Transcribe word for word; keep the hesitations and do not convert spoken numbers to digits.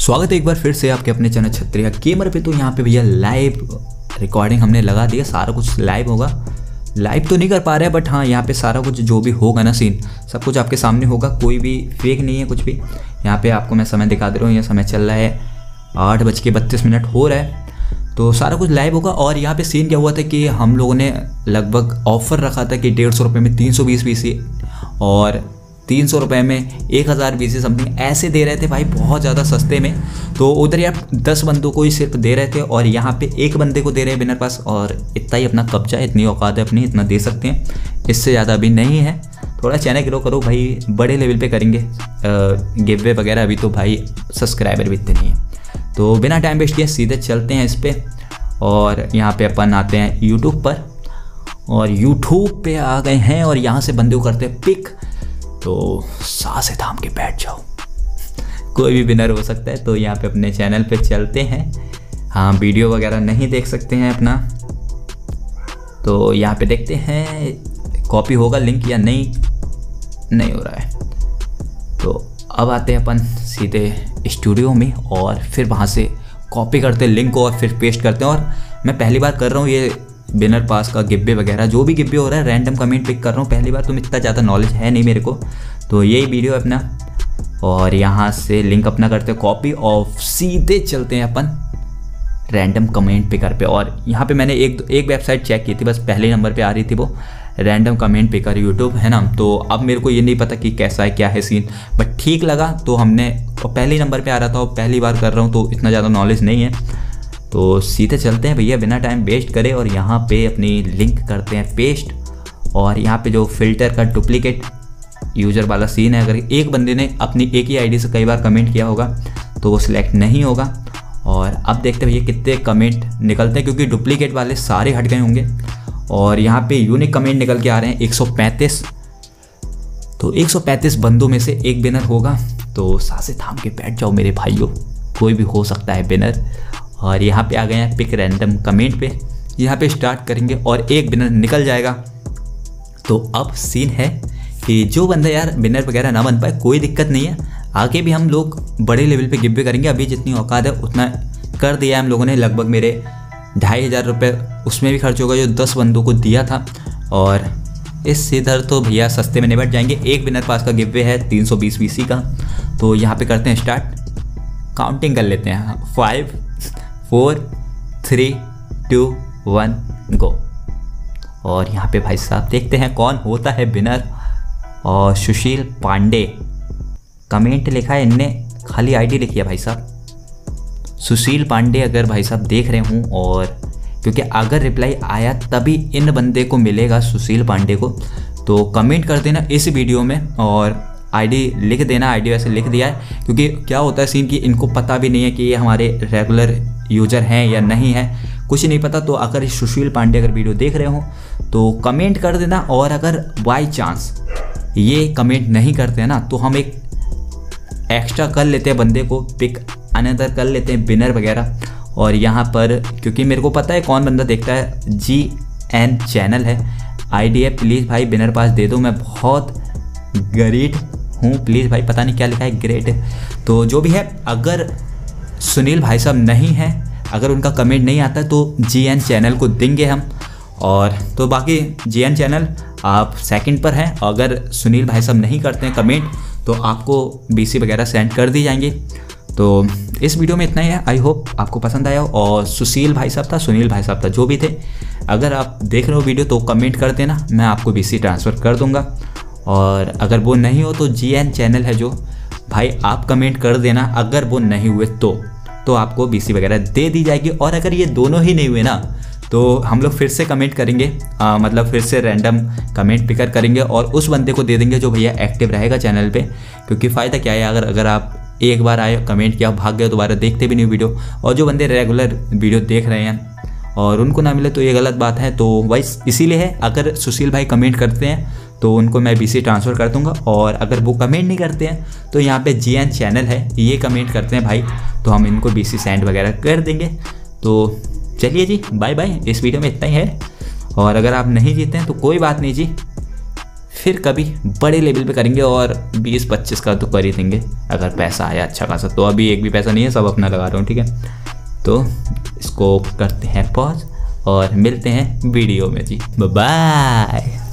स्वागत है एक बार फिर से आपके अपने चैनल क्षत्रिय गेमर पे। तो यहाँ पे भैया लाइव रिकॉर्डिंग हमने लगा दिया, सारा कुछ लाइव होगा। लाइव तो नहीं कर पा रहे हैं बट हाँ यहाँ पे सारा कुछ जो भी होगा ना सीन सब कुछ आपके सामने होगा, कोई भी फेक नहीं है कुछ भी। यहाँ पे आपको मैं समय दिखा दे रहा हूँ, ये समय चल रहा है आठ बज के बत्तीस मिनट हो रहा है, तो सारा कुछ लाइव होगा। और यहाँ पे सीन क्या हुआ था कि हम लोगों ने लगभग ऑफर रखा था कि डेढ़ सौ रुपये में तीन सौ बीस पीसी और तीन सौ रुपये में एक हज़ार पीसी समथिंग ऐसे दे रहे थे भाई, बहुत ज़्यादा सस्ते में। तो उधर यार दस बंदों को ही सिर्फ दे रहे थे और यहाँ पे एक बंदे को दे रहे हैं विनर पास, और इतना ही अपना कब्जा है, इतनी औकात है अपनी, इतना दे सकते हैं, इससे ज़्यादा अभी नहीं है। थोड़ा चैनल ग्रो करो भाई, बड़े लेवल पे करेंगे गिव वे वगैरह, अभी तो भाई सब्सक्राइबर भी इतने नहीं है। तो बिना टाइम वेस्ट किए सीधे चलते हैं इस पर, और यहाँ पे अपन आते हैं यूट्यूब पर, और यूट्यूब पे आ गए हैं और यहाँ से बंदे को करते हैं पिक। तो सांसें थाम के बैठ जाओ, कोई भी विनर हो सकता है। तो यहाँ पे अपने चैनल पे चलते हैं। हाँ वीडियो वगैरह नहीं देख सकते हैं अपना, तो यहाँ पे देखते हैं कॉपी होगा लिंक या नहीं, नहीं हो रहा है। तो अब आते हैं अपन सीधे स्टूडियो में और फिर वहाँ से कॉपी करते हैं लिंक को और फिर पेस्ट करते हैं। और मैं पहली बार कर रहा हूँ ये विनर पास का गिब्बे वगैरह, जो भी गिब्बे हो रहा है रैंडम कमेंट पिक कर रहा हूँ पहली बार, तो इतना ज़्यादा नॉलेज है नहीं मेरे को। तो यही वीडियो है अपना, और यहाँ से लिंक अपना करते हैं कॉपी और सीधे चलते हैं अपन रैंडम कमेंट पिकर पे। और यहाँ पे मैंने एक एक वेबसाइट चेक की थी, बस पहले नंबर पे आ रही थी वो रैंडम कमेंट पिकर यूट्यूब है ना। तो अब मेरे को ये नहीं पता कि कैसा है क्या है सीन, बट ठीक लगा तो हमने, और पहले नंबर पे आ रहा था और पहली बार कर रहा हूँ तो इतना ज़्यादा नॉलेज नहीं है। तो सीधे चलते हैं भैया बिना टाइम वेस्ट करें, और यहाँ पे अपनी लिंक करते हैं पेस्ट। और यहाँ पे जो फिल्टर का डुप्लीकेट यूज़र वाला सीन है, अगर एक बंदे ने अपनी एक ही आईडी से कई बार कमेंट किया होगा तो वो सिलेक्ट नहीं होगा। और अब देखते हैं भैया कितने कमेंट निकलते हैं, क्योंकि डुप्लीकेट वाले सारे हट गए होंगे। और यहाँ पे यूनिक कमेंट निकल के आ रहे हैं एक सौ पैंतीस, तो एक सौ पैंतीस बंदों में से एक विनर होगा। तो सांसें थाम के बैठ जाओ मेरे भाइयों, कोई भी हो सकता है विनर। और यहाँ पे आ गए हैं पिक रैंडम कमेंट पे, यहाँ पे स्टार्ट करेंगे और एक विनर निकल जाएगा। तो अब सीन है कि जो बंदा यार विनर वगैरह ना बन पाए कोई दिक्कत नहीं है, आगे भी हम लोग बड़े लेवल पे गिव वे करेंगे। अभी जितनी औकात है उतना कर दिया है हम लोगों ने, लगभग मेरे ढाई हज़ार रुपये उसमें भी खर्च होगा जो दस बंदों को दिया था। और इस इधर तो भैया सस्ते में निपट जाएंगे। एक विनर पास का गिव वे है तीन सौ बीस पीसी का। तो यहाँ पे करते हैं स्टार्ट, काउंटिंग कर लेते हैं, five four three two one go. और यहाँ पे भाई साहब देखते हैं कौन होता है विनर। और सुशील पांडे कमेंट लिखा है इनने, खाली आईडी लिखी है भाई साहब सुशील पांडे। अगर भाई साहब देख रहे हूँ, और क्योंकि अगर रिप्लाई आया तभी इन बंदे को मिलेगा सुशील पांडे को, तो कमेंट कर देना इस वीडियो में और आईडी लिख देना। आईडी वैसे लिख दिया है, क्योंकि क्या होता है सीन कि इनको पता भी नहीं है कि ये हमारे रेगुलर यूज़र हैं या नहीं है, कुछ नहीं पता। तो अगर सुशील पांडे अगर वीडियो देख रहे हो तो कमेंट कर देना। और अगर बाय चांस ये कमेंट नहीं करते हैं ना, तो हम एक एक्स्ट्रा कर लेते हैं बंदे को, पिक अनदर कर लेते हैं विनर वगैरह। और यहाँ पर क्योंकि मेरे को पता है कौन बंदा देखता है, जी एन चैनल है आईडी है, प्लीज़ भाई विनर पास दे दो, मैं बहुत गरीब हूँ प्लीज़ भाई, पता नहीं क्या लिखा है ग्रेट। तो जो भी है, अगर सुनील भाई साहब नहीं हैं, अगर उनका कमेंट नहीं आता तो जी एन चैनल को देंगे हम। और तो बाकी जी एन चैनल आप सेकंड पर हैं, अगर सुनील भाई साहब नहीं करते हैं कमेंट तो आपको बीसी वगैरह सेंड कर दी जाएंगी। तो इस वीडियो में इतना ही है, आई होप आपको पसंद आया हो। और सुशील भाई साहब था, सुनील भाई साहब था, जो भी थे, अगर आप देख रहे हो वीडियो तो कमेंट कर देना, मैं आपको बीसी ट्रांसफ़र कर दूँगा। और अगर वो नहीं हो तो जी एन चैनल है जो भाई, आप कमेंट कर देना, अगर वो नहीं हुए तो तो आपको बीसी वगैरह दे दी जाएगी। और अगर ये दोनों ही नहीं हुए ना, तो हम लोग फिर से कमेंट करेंगे, आ, मतलब फिर से रैंडम कमेंट पिकर करेंगे और उस बंदे को दे देंगे जो भैया एक्टिव रहेगा चैनल पे। क्योंकि फ़ायदा क्या है, अगर अगर आप एक बार आए कमेंट किया भाग गए, दोबारा देखते भी नहीं वीडियो, और जो बंदे रेगुलर वीडियो देख रहे हैं और उनको ना मिले तो ये गलत बात है। तो वाइस इसीलिए है, अगर सुशील भाई कमेंट करते हैं तो उनको मैं बीसी ट्रांसफ़र कर दूंगा। और अगर वो कमेंट नहीं करते हैं तो यहाँ पे जी एन चैनल है, ये कमेंट करते हैं भाई, तो हम इनको बीसी सेंड वगैरह कर देंगे। तो चलिए जी बाय बाय, इस वीडियो में इतना ही है। और अगर आप नहीं जीते हैं तो कोई बात नहीं जी, फिर कभी बड़े लेवल पे करेंगे और बीस पच्चीस का तो कर ही देंगे अगर पैसा आया अच्छा खासा। तो अभी एक भी पैसा नहीं है, सब अपना लगा रहा हूँ, ठीक है। तो इसको करते हैं पॉज और मिलते हैं वीडियो में जी। Bye bye.